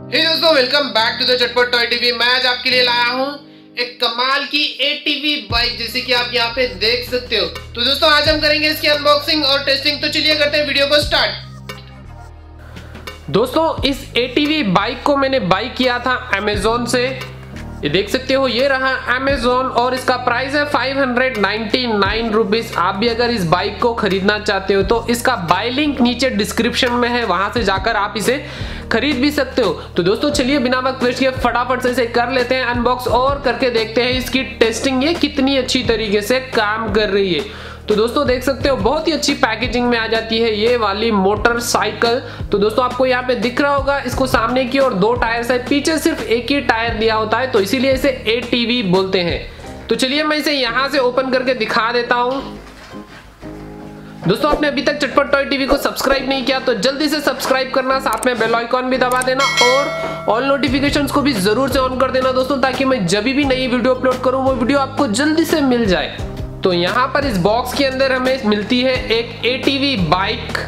हे दोस्तों, welcome back to the Chatpat toy TV. मैं आज आपके लिए लाया हूँ एक कमाल की एटीवी बाइक, जैसे कि आप यहाँ पे देख सकते हो। तो दोस्तों, आज हम करेंगे इसकी अनबॉक्सिंग और टेस्टिंग। तो चलिए करते हैं वीडियो को स्टार्ट। दोस्तों, इस एटीवी बाइक को मैंने बाई किया था अमेजोन से। ये देख सकते हो, ये रहा अमेजोन और इसका प्राइस है 599 रुपीज। आप भी अगर इस बाइक को खरीदना चाहते हो तो इसका बाय लिंक नीचे डिस्क्रिप्शन में है, वहां से जाकर आप इसे खरीद भी सकते हो। तो दोस्तों चलिए बिना वक्त वेस्ट किए फटाफट से इसे कर लेते हैं अनबॉक्स और करके देखते हैं इसकी टेस्टिंग, ये कितनी अच्छी तरीके से काम कर रही है। तो दोस्तों देख सकते हो, बहुत ही अच्छी पैकेजिंग में आ जाती है ये वाली मोटरसाइकिल। तो दोस्तों आपको यहाँ पे दिख रहा होगा, इसको सामने की ओर दो टायर है, पीछे सिर्फ एक ही टायर दिया होता है, तो इसीलिए इसे एटीवी बोलते हैं। तो चलिए मैं इसे यहाँ से ओपन करके दिखा देता हूँ। दोस्तों, आपने अभी तक चटपट टॉय टीवी को सब्सक्राइब नहीं किया तो जल्दी से सब्सक्राइब करना, साथ में बेल आइकॉन भी दबा देना और ऑल नोटिफिकेशंस को भी जरूर से ऑन कर देना दोस्तों, ताकि मैं जब भी नई वीडियो अपलोड करूं वो वीडियो आपको जल्दी से मिल जाए। तो यहाँ पर इस बॉक्स के अंदर हमें मिलती है एक एटीवी बाइक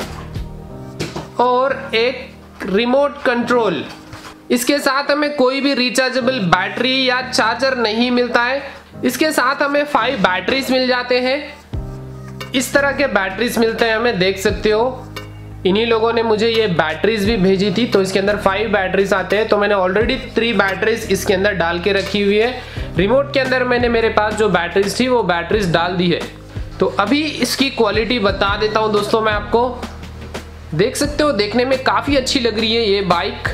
और एक रिमोट कंट्रोल। इसके साथ हमें कोई भी रिचार्जेबल बैटरी या चार्जर नहीं मिलता है। इसके साथ हमें 5 बैटरीज मिल जाते हैं। इस तरह के बैटरीज मिलते हैं हमें, देख सकते हो। इन्हीं लोगों ने मुझे ये बैटरीज भी भेजी थी, तो इसके अंदर 5 बैटरीज आते हैं। तो मैंने ऑलरेडी 3 बैटरीज इसके अंदर डाल के रखी हुई है। रिमोट के अंदर मैंने मेरे पास जो बैटरीज थी वो बैटरीज डाल दी है। तो अभी इसकी क्वालिटी बता देता हूं दोस्तों मैं आपको। देख सकते हो, देखने में काफी अच्छी लग रही है ये बाइक।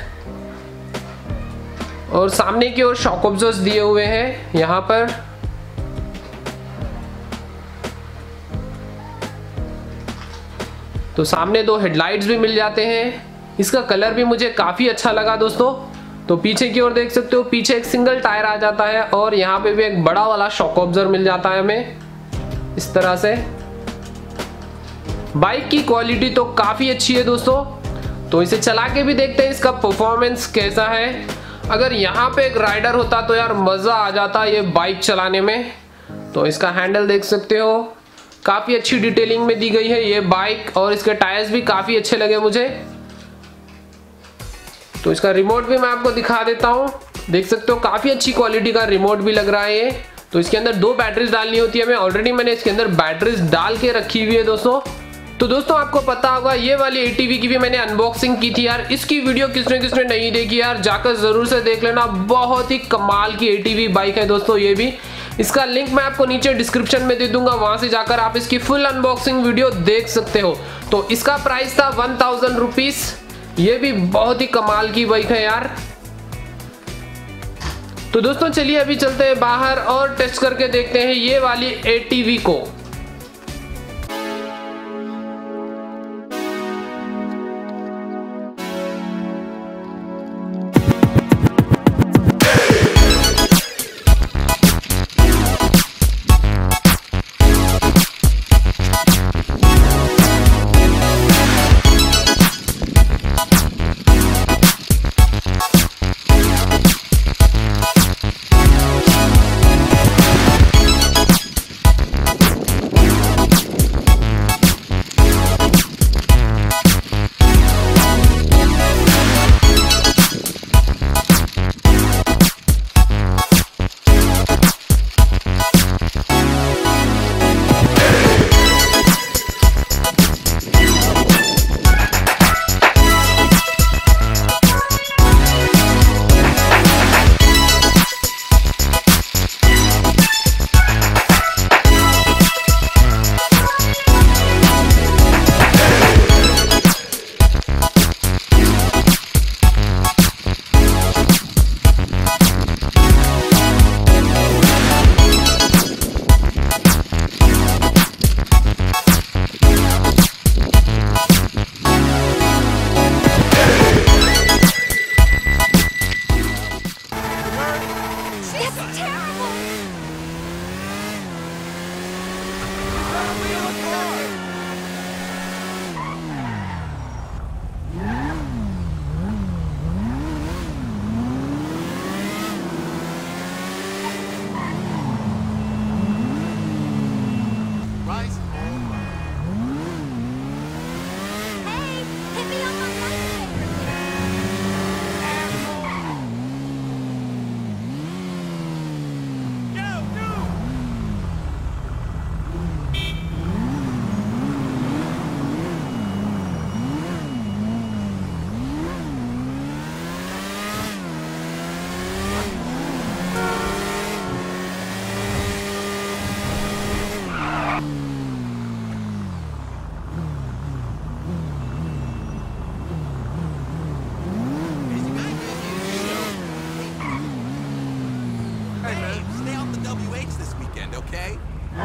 और सामने की ओर शॉक ऑब्जर्व्स दिए हुए हैं यहाँ पर। तो सामने 2 हेडलाइट्स भी मिल जाते हैं। इसका कलर भी मुझे काफी अच्छा लगा दोस्तों। तो पीछे की ओर देख सकते हो, पीछे एक सिंगल टायर आ जाता है और यहाँ पे भी एक बड़ा वाला शॉक ऑब्जर्वर मिल जाता है हमें इस तरह से। बाइक की क्वालिटी तो काफी अच्छी है दोस्तों। तो इसे चला के भी देखते हैं इसका परफॉर्मेंस कैसा है। अगर यहाँ पे एक राइडर होता तो यार मजा आ जाता ये बाइक चलाने में। तो इसका हैंडल देख सकते हो, काफी अच्छी डिटेलिंग में दी गई है ये बाइक और इसके टायर्स भी काफी अच्छे लगे मुझे। तो इसका रिमोट भी मैं आपको दिखा देता हूँ। देख सकते हो, काफी अच्छी क्वालिटी का रिमोट भी लग रहा है ये। तो इसके अंदर 2 बैटरीज डालनी होती है हमें, ऑलरेडी मैंने इसके अंदर बैटरीज डाल के रखी हुई है दोस्तों। तो दोस्तों आपको पता होगा, ये वाली एटीवी की भी मैंने अनबॉक्सिंग की थी यार। इसकी वीडियो किसने किसने नहीं देखी यार, जाकर जरूर से देख लेना। बहुत ही कमाल की एटीवी बाइक है दोस्तों ये भी। इसका लिंक मैं आपको नीचे डिस्क्रिप्शन में दे दूंगा, वहां से जाकर आप इसकी फुल अनबॉक्सिंग वीडियो देख सकते हो। तो इसका प्राइस था 1000 रुपीज। ये भी बहुत ही कमाल की बाइक है यार। तो दोस्तों चलिए अभी चलते हैं बाहर और टेस्ट करके देखते हैं ये वाली एटीवी को। WH this weekend, okay?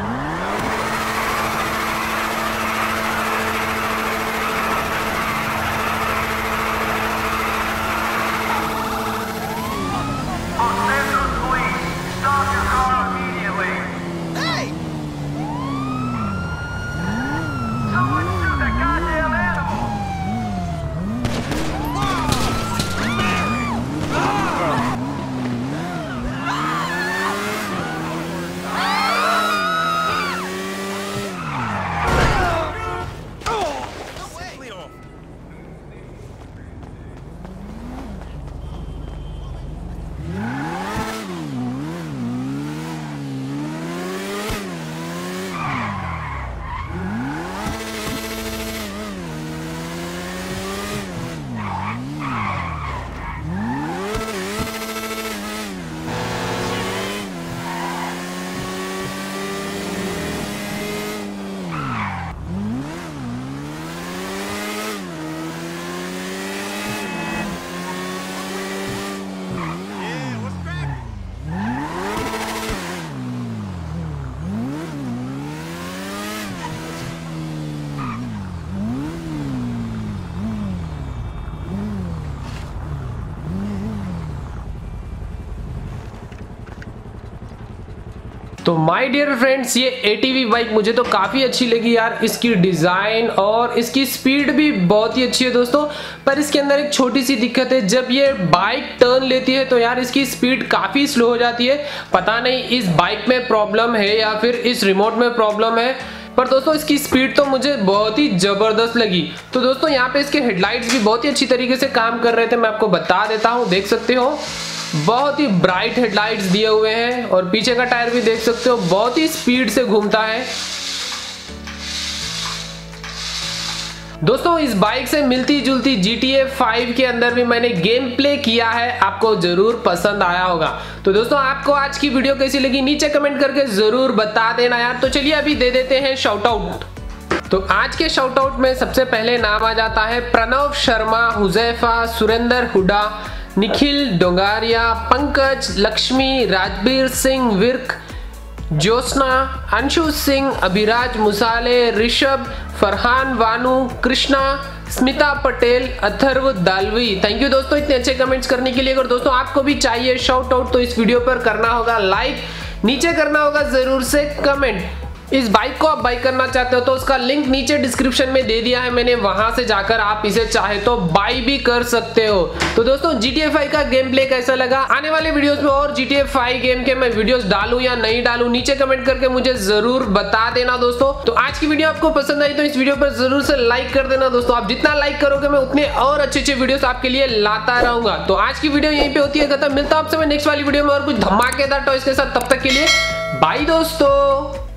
तो माय डियर फ्रेंड्स, ये एटीवी बाइक मुझे तो काफ़ी अच्छी लगी यार। इसकी डिज़ाइन और इसकी स्पीड भी बहुत ही अच्छी है दोस्तों। पर इसके अंदर एक छोटी सी दिक्कत है, जब ये बाइक टर्न लेती है तो यार इसकी स्पीड काफ़ी स्लो हो जाती है। पता नहीं इस बाइक में प्रॉब्लम है या फिर इस रिमोट में प्रॉब्लम है, पर दोस्तों इसकी स्पीड तो मुझे बहुत ही ज़बरदस्त लगी। तो दोस्तों यहाँ पे इसके हेडलाइट्स भी बहुत ही अच्छी तरीके से काम कर रहे थे, मैं आपको बता देता हूँ। देख सकते हो बहुत ही ब्राइट हेडलाइट्स दिए हुए हैं और पीछे का टायर भी देख सकते हो बहुत ही स्पीड से घूमता है। दोस्तों इस बाइक से मिलती जुलती GTA 5 के अंदर भी मैंने गेम प्ले किया है, आपको जरूर पसंद आया होगा। तो दोस्तों आपको आज की वीडियो कैसी लगी नीचे कमेंट करके जरूर बता देना यार। तो चलिए अभी दे देते हैं शाउट आउट। तो आज के शाउट आउट में सबसे पहले नाम आ जाता है प्रणव शर्मा, हुजैफा, सुरेंद्र हुडा, निखिल डोंगारिया, पंकज, लक्ष्मी, राजबीर सिंह विर्क, ज्योत्सना, अंशु सिंह, अभिराज मुसाले, ऋषभ, फरहान वानू, कृष्णा, स्मिता पटेल, अथर्व दालवी। थैंक यू दोस्तों इतने अच्छे कमेंट्स करने के लिए। अगर दोस्तों आपको भी चाहिए शाउट आउट तो इस वीडियो पर करना होगा लाइक, नीचे करना होगा जरूर से कमेंट। इस बाइक को आप बाई करना चाहते हो तो उसका लिंक नीचे डिस्क्रिप्शन में दे दिया है मैंने, वहां से जाकर आप इसे चाहे तो बाई भी कर सकते हो। तो दोस्तों GTA 5 का गेम प्ले कैसा लगा, आने वाले वीडियोस में और GTA 5 गेम के मैं वीडियोस डालूं या नहीं डालूं नीचे कमेंट करके मुझे जरूर बता देना दोस्तों। तो आज की वीडियो आपको पसंद आई तो इस वीडियो पर जरूर से लाइक कर देना दोस्तों। आप जितना लाइक करोगे मैं उतने और अच्छे वीडियोस आपके लिए लाता रहूंगा। तो आज की वीडियो यहीं पे होती है खत्म। मिलता हूं आपसे मैं नेक्स्ट वाली वीडियो में और कुछ धमाकेदार टॉयज के साथ। तब तक के लिए बाय दोस्तों।